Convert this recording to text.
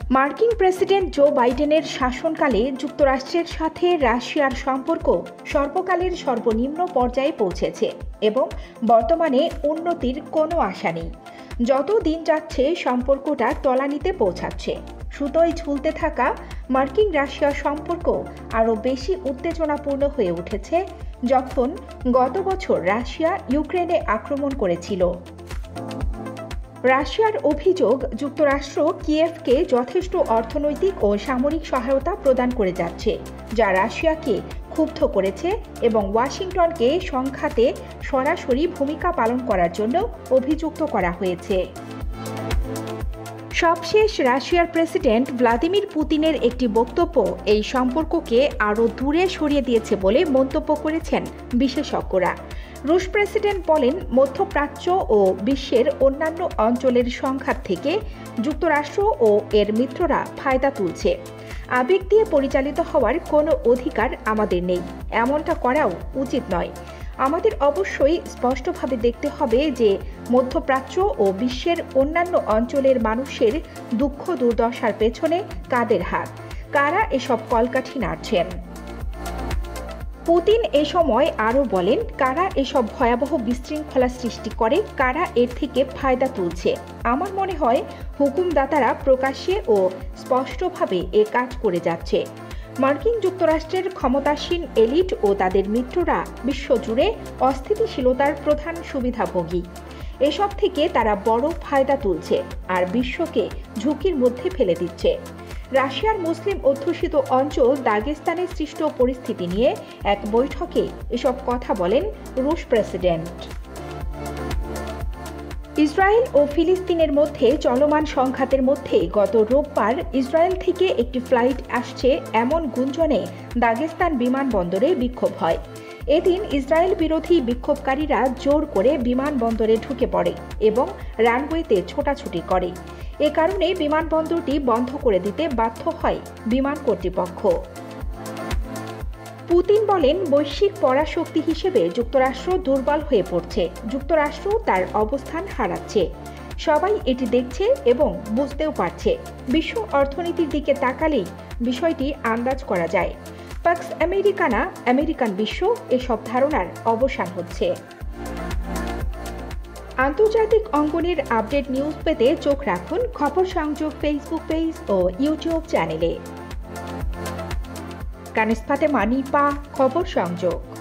মার্কিন president Joe বাইডেনের শাসনকালে যুক্তরাষ্ট্রের সাথে রাশিয়ার সম্পর্ক সর্বকালের সর্বনিম্ন পর্যায়ে পৌঁছেছে এবং বর্তমানে উন্নতির কোনো আশা নেই। যত দিন যাচ্ছে সম্পর্কটা তলানিতে পৌঁছাচ্ছে। সুতোয় ঝুলতে থাকা মার্কিন রাশিয়া সম্পর্ক আরও বেশি উত্তেজনাপূর্ণ হয়ে উঠেছে যখন গত বছর রাশিয়া ইউক্রেনে আক্রমণ করেছিল। রাশিয়ার অভিযোগ, যুক্তরাষ্ট্র কিয়েভকে যথেষ্ট অর্থনৈতিক ও সামরিক সহায়তা প্রদান করে যাচ্ছে, যা রাশিয়াকে ক্ষুব্ধ করেছে এবং ওয়াশিংটনকে সংঘাতে সরাসরি ভূমিকা পালন করার জন্য অভিযুক্ত করা হয়েছে। সবশেষ রাশিয়ার প্রেসিডেন্ট ভ্লাদিমির পুতিনের একটি বক্তব্য এই সম্পর্ককে আরও দূরে সরিয়ে দিয়েছে বলে মন্তব্য করেছেন বিশেষজ্ঞরা। রুশ প্রেসিডেন্ট বলেন, মধ্যপ্রাচ্য ও বিশ্বের অন্যান্য অঞ্চলের সংঘাত থেকে যুক্তরাষ্ট্র ও এর মিত্ররা ফায়দা তুলছে। আবেগ দিয়ে পরিচালিত হওয়ার কোনো অধিকার আমাদের নেই, এমনটা করাও উচিত নয়। আমাদের অবশ্যই স্পষ্টভাবে দেখতে হবে যে মধ্যপ্রাচ্য ও বিশ্বের অন্যান্য অঞ্চলের মানুষের দুঃখ দুর্দশার পেছনে কাদের হাত, কারা এসব কলকাঠি নাড়ছেন। পুতিন এ সময় আরও বলেন, কারা এসব ভয়াবহ বিশৃঙ্খলা সৃষ্টি করে, কারা এর থেকে ফায়দা তুলছে। আমার মনে হয় হুকুমদাতারা প্রকাশ্যে ও স্পষ্টভাবে এ কাজ করে যাচ্ছে। মার্কিন যুক্তরাষ্ট্রের ক্ষমতাসীন এলিট ও তাদের মিত্ররা বিশ্বজুড়ে অস্থিতিশীলতার প্রধান সুবিধাভোগী। এসব থেকে তারা বড় ফায়দা তুলছে আর বিশ্বকে ঝুঁকির মধ্যে ফেলে দিচ্ছে। রাশিয়ার মুসলিম অধ্যুষিত অঞ্চল দাগেস্তানে সৃষ্ট পরিস্থিতি নিয়ে এক বৈঠকে এসব কথা বলেন রুশ প্রেসিডেন্ট। ইসরায়েল ও ফিলিস্তিনের মধ্যে চলমান সংঘাতের মধ্যে গত রোববার ইসরায়েল থেকে একটি ফ্লাইট আসছে এমন গুঞ্জনে দাগেস্তান বিমানবন্দরে বিক্ষোভ হয়। এদিন ইসরায়েল বিরোধী বিক্ষোভকারীরা জোর করে বিমানবন্দরে ঢুকে পড়ে এবং রানওয়েতে ছোটাছুটি করে। এ কারণে বিমানবন্দরটি বন্ধ করে দিতে বাধ্য হয় বিমান কর্তৃপক্ষ। পুতিন বলেন, বৈশ্বিক পরাশক্তি হিসেবে যুক্তরাষ্ট্র দুর্বল হয়ে পড়ছে। যুক্তরাষ্ট্র তার অবস্থান হারাচ্ছে। সবাই এটি দেখছে এবং বুঝতেও পারছে। বিশ্ব অর্থনীতির দিকে তাকালেই বিষয়টি আন্দাজ করা যায়। পাক্স আমেরিকানা, আমেরিকান বিশ্ব, এসব ধারণার অবসান হচ্ছে। আন্তর্জাতিক অঙ্গনের আপডেট নিউজ পেতে চোখ রাখুন খবর সংযোগ ফেসবুক পেজ ও ইউটিউব চ্যানেলে। কানিস ফাতেমা, নিপা, খবর সংযোগ।